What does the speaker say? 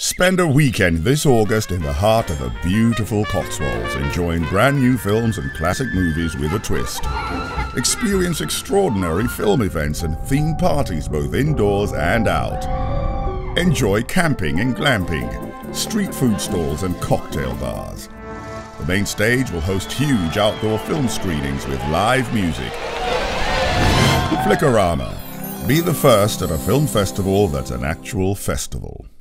Spend a weekend this August in the heart of the beautiful Cotswolds, enjoying brand new films and classic movies with a twist. Experience extraordinary film events and themed parties both indoors and out. Enjoy camping and glamping, street food stalls and cocktail bars. The main stage will host huge outdoor film screenings with live music. Flickorama. Be the first at a film festival that's an actual festival.